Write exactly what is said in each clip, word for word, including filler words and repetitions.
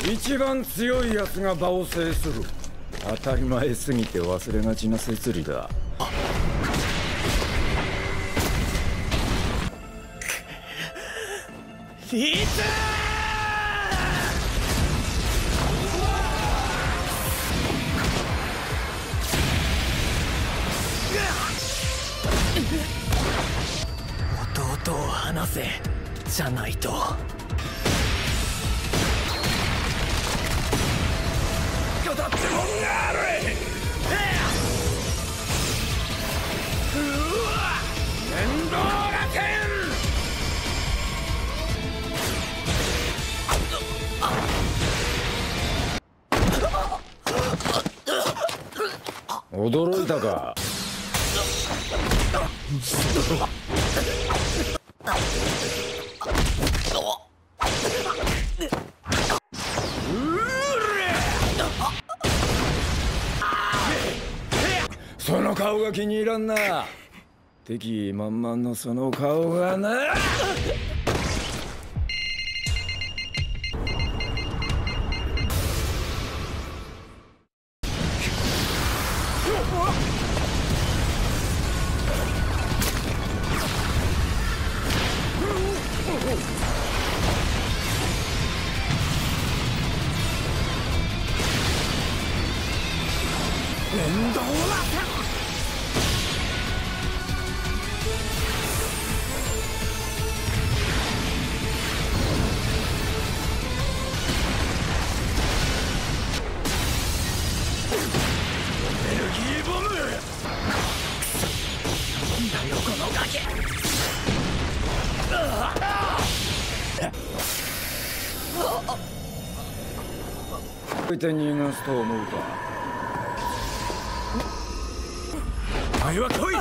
一番強いやつが場を制する。当たり前すぎて忘れがちな摂理だ。 いつ弟を離せじゃないと。こたってもんがある。うわっ面倒楽園。 驚いたか。その顔が気に入らんな。敵意満々のその顔がな。 面倒なエネルギーボム。なんだよこのガキ。 置いて逃がすと思うか。 お前は来い。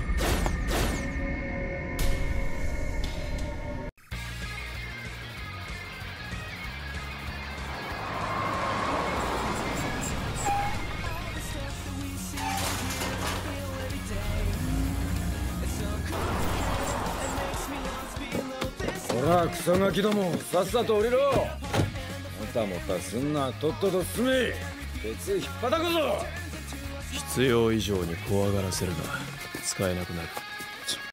ほらクソガキども、さっさと降りろ。もたもたすんな、とっとと進め。鉄引っ叩くぞ。 必要以上に怖がらせるな。使えなくなる。